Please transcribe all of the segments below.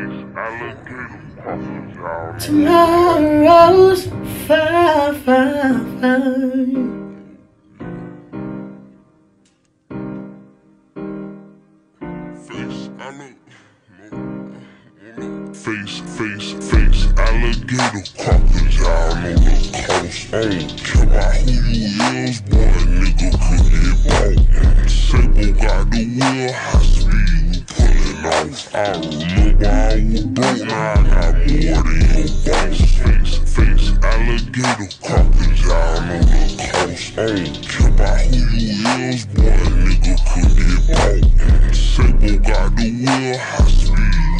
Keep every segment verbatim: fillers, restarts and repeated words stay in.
Tomorrow's fine, fine, fine. Face, face, face, alligator, crocodile on the coast. I don't care about who you is, boy, nigga could get bought. Sable got the wheel, high speed, we pulling off. I remember I was broke, now I got more than your boss. Face, face, alligator, crocodile on the coast. I don't care about who you is, boy, nigga could get bought. Sable got the wheel, high speed.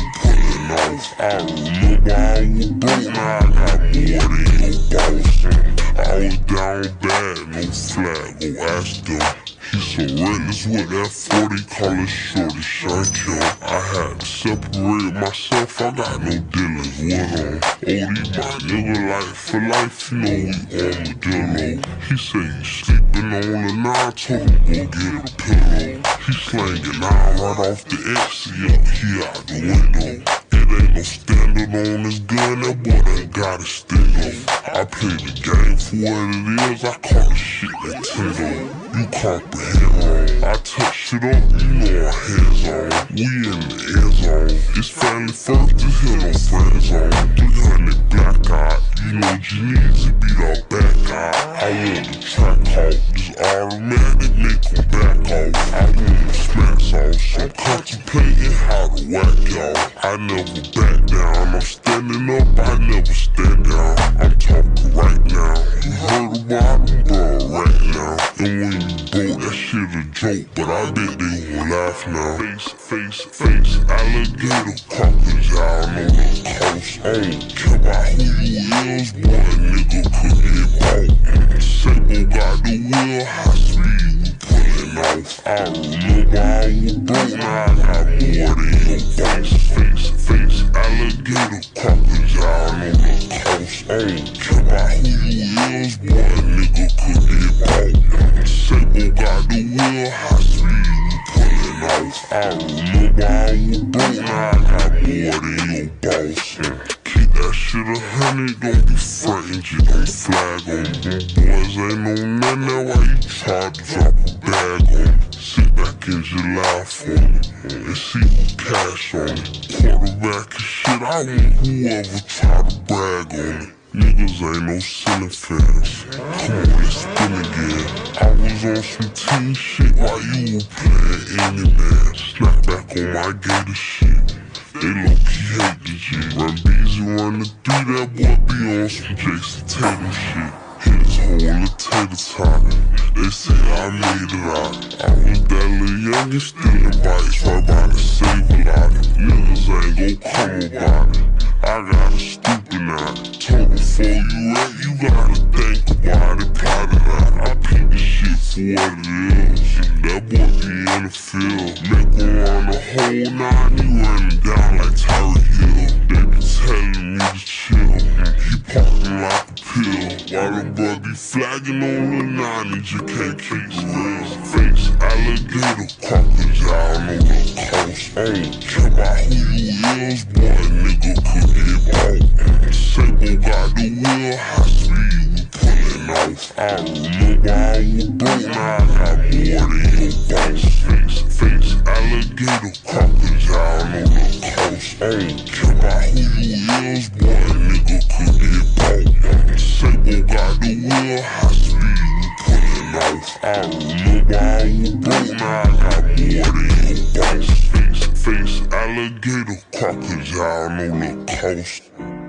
I remember I was broke, now I got more than your boss. I was down bad, no flag, go ask them. He's so reckless with that forty, call it shorty, shank him. I had to separate myself, I got no dealings with him. O D my nigga, life for life, you know we armadillo. He say he sleeping on the nine, told him go get a pillow. He slanging nine right off the X, yeah, he out the window. Ain't no standard on this gun, that boy done got a stingo. I play the game for what it is, I call the shit Nintendo. You comprehend wrong, I touch shit up, you know our hands on. We in the end zone, it's family first, this here no friend zone. three hundred black eye, you know G needs to beat our back eye. I want the track off, this automatic make them back off. I want the smack sauce, I'm contemplating how to whack y'all. I never back down, I'm standing up, I never stand down. I'm talking right now, you heard about them, bro, right now. And when you broke, that shit a joke, but I bet they gon' laugh now. Face, face, face, alligator, crocodile on the coast. I don't care about who you is, boy, nigga could get bought. Sable got the wheel, high speed, we pulling off. I remember I was broke, now I got more than your boss. Face, face, alligator, crocodile on the coast. I don't care about who you is, boy, nigga could get bought. Sable got the wheel, high speed, we pulling off. I remember I was broke, now I got more than your boss. Keep that shit a hundred, don't be frightened, you don't flag on me. Boys ain't no nothing, that's why you try to drop a bag on me. Sit back and just laugh on me, and see who cash on me. Quarterback and shit, I want whoever try to brag on me. Niggas ain't no ceiling fans. Come on, let's spin again. I was on some team shit while you were playing any man. Snap back on my gator shit. They low-key hate the G. Run B's and run the three, that boy be on some Jason Tatum shit. His whole tater tot. They say I made it out. I was that little youngin' stealing bites right by the Save-A-Lot. Niggas ain't gon' come about it. I got a stupid now. Told before you at, you gotta think about it, plot it out. I peep the shit for what it is. That boy be in the field. Make him run the whole nine, you running down like Tyreek Hill. They be telling me to chill. He parking like a pill. While the boy be flagging on the nine, and you can't keep still. Face, alligator, crocodile on the coast. I don't care about who you is, boy, nigga could get bought. Sable got the wheel, high speed, we pulling off. I remember I was broke, now I got more than your boss. Face, face, alligator, crocodile on the coast. I don't care about who you is, boy, nigga could get bought. Sable got the wheel, high speed, we pulling off. I remember I was broke, now I got more than your boss. Face, face, alligator, crocodile on the coast.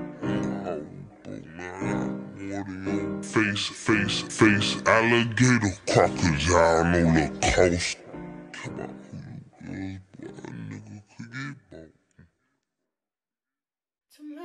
Face, face, face, alligator, crocodile on the coast. Come on, who you is, boy, nigga could get bought.